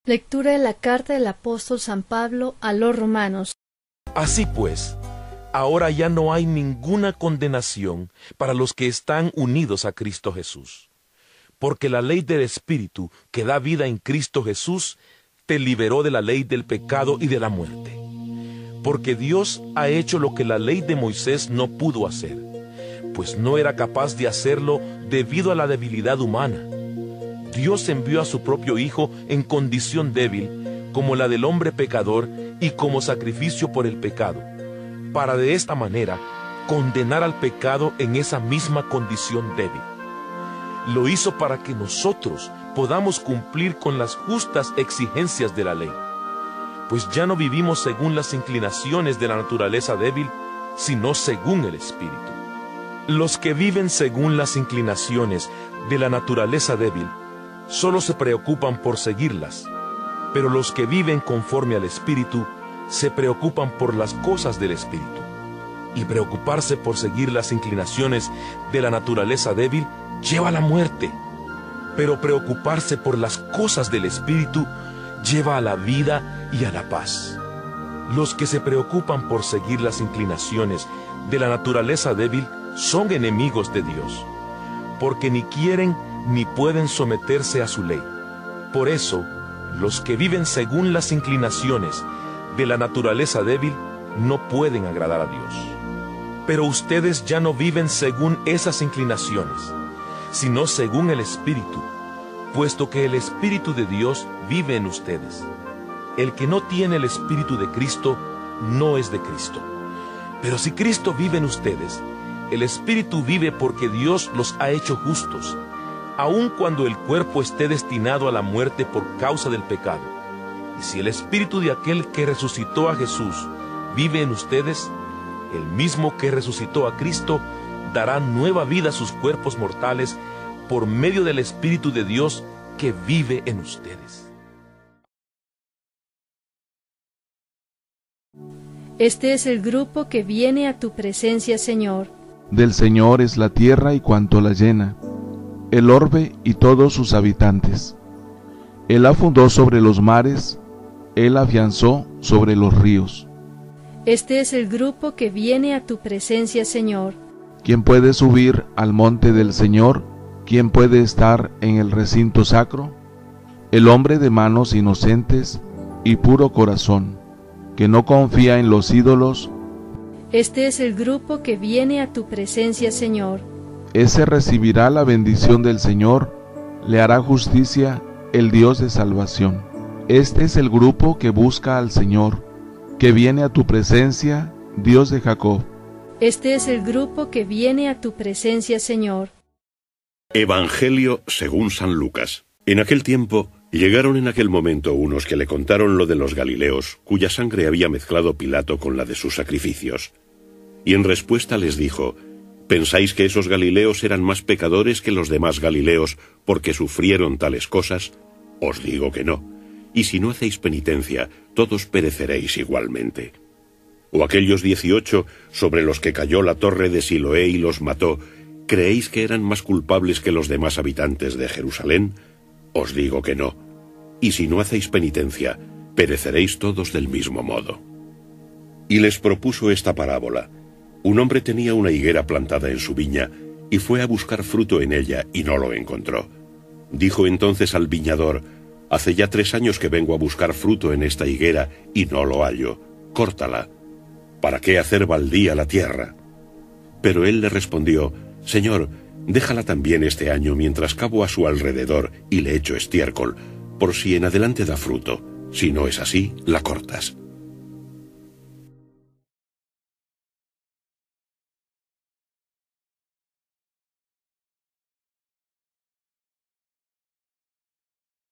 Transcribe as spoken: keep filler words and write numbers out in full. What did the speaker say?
Lectura de la carta del apóstol San Pablo a los romanos. Así pues, ahora ya no hay ninguna condenación para los que están unidos a Cristo Jesús, porque la ley del Espíritu que da vida en Cristo Jesús te liberó de la ley del pecado y de la muerte. Porque Dios ha hecho lo que la ley de Moisés no pudo hacer, pues no era capaz de hacerlo debido a la debilidad humana. Dios envió a su propio Hijo en condición débil, como la del hombre pecador y como sacrificio por el pecado, para de esta manera condenar al pecado en esa misma condición débil. Lo hizo para que nosotros podamos cumplir con las justas exigencias de la ley, pues ya no vivimos según las inclinaciones de la naturaleza débil, sino según el Espíritu. Los que viven según las inclinaciones de la naturaleza débil solo se preocupan por seguirlas, pero los que viven conforme al Espíritu se preocupan por las cosas del Espíritu. Y preocuparse por seguir las inclinaciones de la naturaleza débil lleva a la muerte, pero preocuparse por las cosas del Espíritu lleva a la vida y a la paz. Los que se preocupan por seguir las inclinaciones de la naturaleza débil son enemigos de Dios, porque ni quieren ni pueden someterse a su ley. Por eso, los que viven según las inclinaciones de la naturaleza débil no pueden agradar a Dios. Pero ustedes ya no viven según esas inclinaciones, sino según el Espíritu, puesto que el Espíritu de Dios vive en ustedes. El que no tiene el Espíritu de Cristo no es de Cristo. Pero si Cristo vive en ustedes, el Espíritu vive porque Dios los ha hecho justos, aun cuando el cuerpo esté destinado a la muerte por causa del pecado. Y si el Espíritu de aquel que resucitó a Jesús vive en ustedes, el mismo que resucitó a Cristo dará nueva vida a sus cuerpos mortales por medio del Espíritu de Dios que vive en ustedes. Este es el grupo que viene a tu presencia, Señor. Del Señor es la tierra y cuanto la llena, el orbe y todos sus habitantes. Él la fundó sobre los mares, Él la afianzó sobre los ríos. Este es el grupo que viene a tu presencia, Señor. ¿Quién puede subir al monte del Señor? ¿Quién puede estar en el recinto sacro? El hombre de manos inocentes y puro corazón, que no confía en los ídolos. Este es el grupo que viene a tu presencia, Señor. Ese recibirá la bendición del Señor, le hará justicia el Dios de salvación. Este es el grupo que busca al Señor, que viene a tu presencia, Dios de Jacob. Este es el grupo que viene a tu presencia, Señor. Evangelio según San Lucas. En aquel tiempo, llegaron en aquel momento unos que le contaron lo de los Galileos, cuya sangre había mezclado Pilato con la de sus sacrificios. Y en respuesta les dijo: ¿pensáis que esos Galileos eran más pecadores que los demás Galileos porque sufrieron tales cosas? Os digo que no. Y si no hacéis penitencia, todos pereceréis igualmente. ¿O aquellos dieciocho sobre los que cayó la torre de Siloé y los mató, creéis que eran más culpables que los demás habitantes de Jerusalén? Os digo que no. Y si no hacéis penitencia, pereceréis todos del mismo modo. Y les propuso esta parábola. Un hombre tenía una higuera plantada en su viña, y fue a buscar fruto en ella, y no lo encontró. Dijo entonces al viñador: hace ya tres años que vengo a buscar fruto en esta higuera, y no lo hallo. Córtala. ¿Para qué hacer baldía la tierra? Pero él le respondió: Señor, déjala también este año mientras cavo a su alrededor y le echo estiércol, por si en adelante da fruto. Si no es así, la cortas.